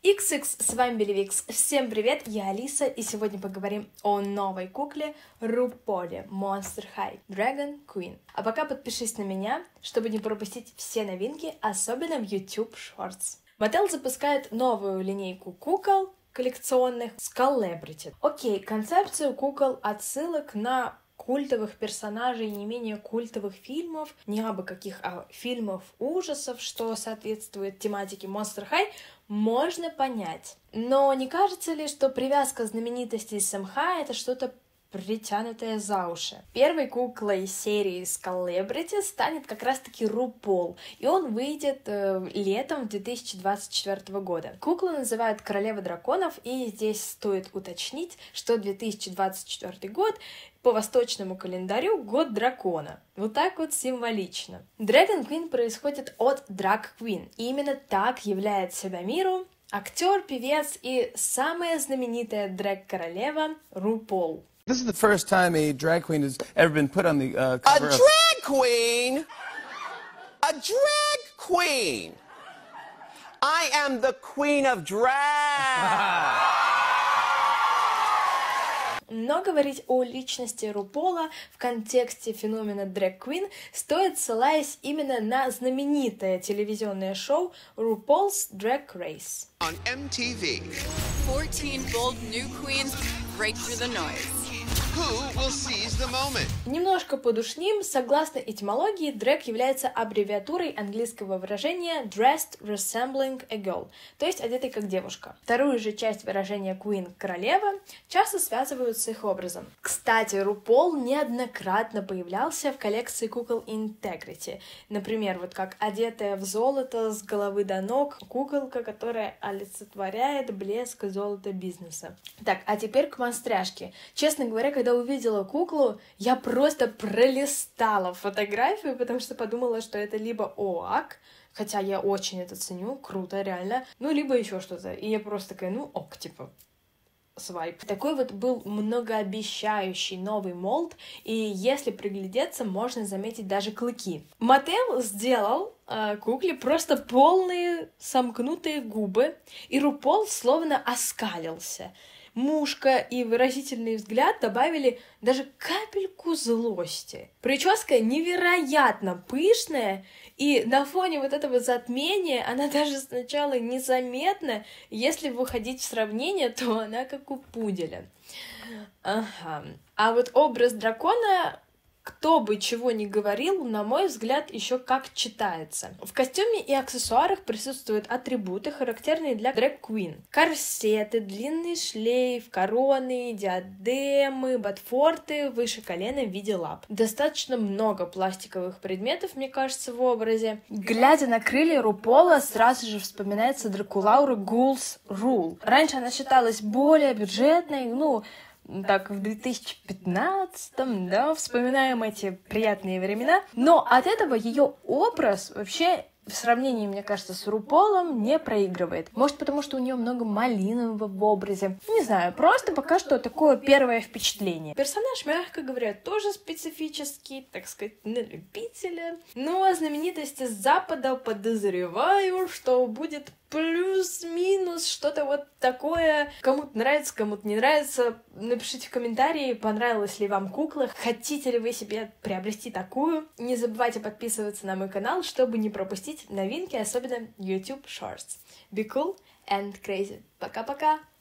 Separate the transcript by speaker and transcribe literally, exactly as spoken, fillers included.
Speaker 1: икс икс, с вами Беливикс. Всем привет, я Алиса, и сегодня поговорим о новой кукле RuPaul Monster High Dragon Queen. А пока подпишись на меня, чтобы не пропустить все новинки, особенно в YouTube Shorts. Mattel запускает новую линейку кукол коллекционных Celebrity. Окей, концепцию кукол отсылок на культовых персонажей не менее культовых фильмов, не абы каких, а фильмов ужасов, что соответствует тематике Monster High, можно понять. Но не кажется ли, что привязка знаменитостей Сэм Хай — это что-то притянутое за уши? Первой куклой серии Celebrity станет как раз-таки RuPaul, и он выйдет э, летом две тысячи двадцать четвёртого года. Куклу называют Королева драконов, и здесь стоит уточнить, что две тысячи двадцать четвёртый год по восточному календарю год дракона. Вот так вот символично. Dragon Queen происходит от Drag Queen, и именно так являет себя миру актер, певец и самая знаменитая дрэг-королева RuPaul.
Speaker 2: This is the first time a drag queen has ever been put on the uh, cover
Speaker 3: A
Speaker 2: of...
Speaker 3: drag queen? A drag queen? I am the queen of drag.
Speaker 1: Но говорить о личности RuPaul в контексте феномена Drag Queen стоит, ссылаясь именно на знаменитое телевизионное шоу RuPaul's Drag Race.
Speaker 3: On эм ти ви.
Speaker 4: fourteen bold new queens break through the noise.
Speaker 3: Who will seize the moment?
Speaker 1: Немножко подушним. Согласно этимологии, дрэг является аббревиатурой английского выражения dressed resembling a girl, то есть одетой как девушка. Вторую же часть выражения queen — королева часто связывают с их образом. Кстати, RuPaul неоднократно появлялся в коллекции кукол Integrity. Например, вот как одетая в золото с головы до ног куколка, которая олицетворяет блеск золота бизнеса. Так, а теперь к монстряшке. Честно говоря, когда Когда увидела куклу, я просто пролистала фотографию, потому что подумала, что это либо ОАК, хотя я очень это ценю, круто, реально, ну, либо еще что-то. И я просто такая, ну, ок, типа, свайп. Такой вот был многообещающий новый молд, и если приглядеться, можно заметить даже клыки. Mattel сделал э, кукле просто полные сомкнутые губы, и RuPaul словно оскалился. Мушка и выразительный взгляд добавили даже капельку злости. Прическа невероятно пышная, и на фоне вот этого затмения она даже сначала незаметна. Если выходить в сравнение, то она как у пуделя. Ага. А вот образ дракона, кто бы чего ни говорил, на мой взгляд, еще как читается. В костюме и аксессуарах присутствуют атрибуты, характерные для дрэг-квин. Корсеты, длинный шлейф, короны, диадемы, ботфорты выше колена в виде лап. Достаточно много пластиковых предметов, мне кажется, в образе. Глядя на крылья RuPaul, сразу же вспоминается Дракулаура Ghouls Rule. Раньше она считалась более бюджетной, ну, так, в две тысячи пятнадцатом, да, вспоминаем эти приятные времена, но от этого ее образ вообще в сравнении, мне кажется, с RuPaul не проигрывает. Может, потому что у нее много малинового в образе. Не знаю, просто пока что такое первое впечатление. Персонаж, мягко говоря, тоже специфический, так сказать, на любителя. Но знаменитости с Запада, подозреваю, что будет плюс-минус что-то вот такое. Кому-то нравится, кому-то не нравится. Напишите в комментарии, понравилась ли вам кукла, хотите ли вы себе приобрести такую. Не забывайте подписываться на мой канал, чтобы не пропустить новинки, особенно YouTube Shorts. Be cool and crazy. Пока-пока!